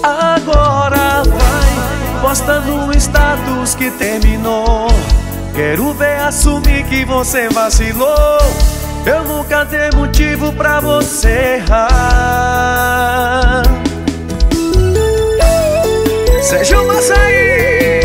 Agora vai, posta no status que terminou. Quero ver assumir que você vacilou. Eu nunca dei motivo pra você errar. Sérgio Massaí.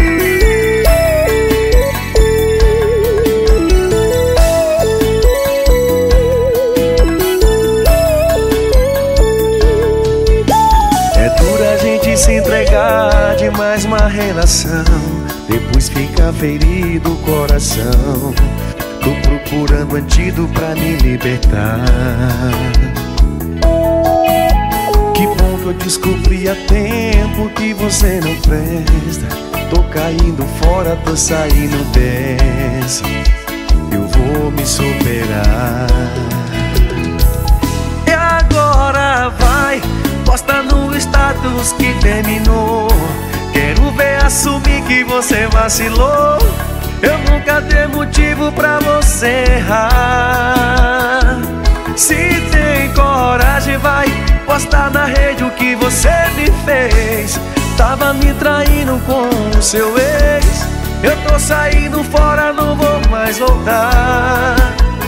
É dura a gente se entregar de mais uma relação, depois fica ferido o coração. Tô procurando antídoto pra me libertar. Que bom que eu descobri a tempo que você não presta. Tô caindo fora, tô saindo dessa. Eu vou me superar. E agora vai, posta no status que terminou. Quero ver assumir que você vacilou. Eu nunca dei motivo pra você errar. Se tem coragem, vai postar na rede o que você me fez. Tava me traindo com o seu ex. Eu tô saindo fora, não vou mais voltar.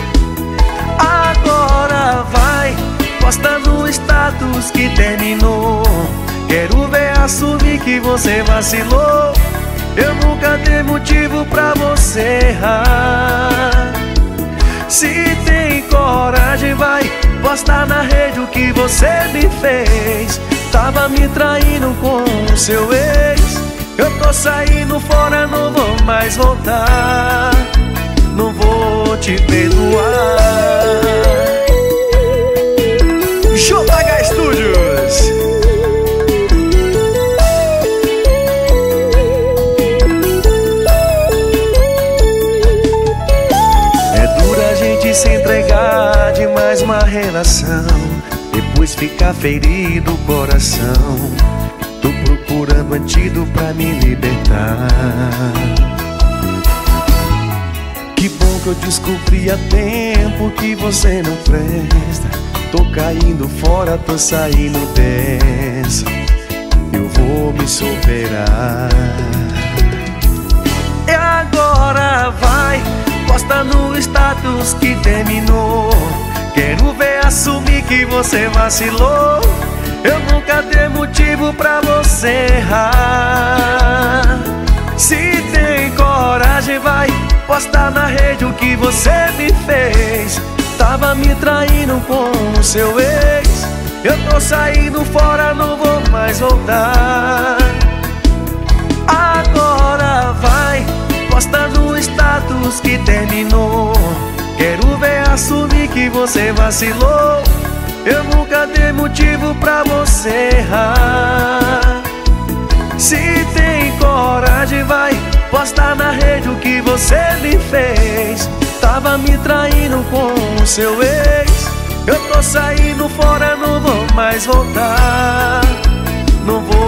Agora vai, posta no status que terminou. Quero ver assumir que você vacilou. Eu nunca dei motivo pra você errar. Se tem coragem, vai postar na rede o que você me fez. Tava me traindo com o seu ex. Eu tô saindo fora, não vou mais voltar. Não vou te perdoar. JH Studios. Se entregar de mais uma relação, depois ficar ferido o coração. Tô procurando antídoto pra me libertar. Que bom que eu descobri a tempo que você não presta. Tô caindo fora, tô saindo dessa. Eu vou me superar. E agora vai, posta no status que terminou. Quero ver assumir que você vacilou. Eu nunca dei motivo pra você errar. Se tem coragem, vai postar na rede o que você me fez. Tava me traindo com o seu ex. Eu tô saindo fora, não vou mais voltar. Agora vai, posta no status que terminou. Quero ver assumir que você vacilou. Eu nunca dei motivo pra você errar. Se tem coragem, vai postar na rede o que você me fez. Tava me traindo com o seu ex. Eu tô saindo fora, não vou mais voltar. Não vou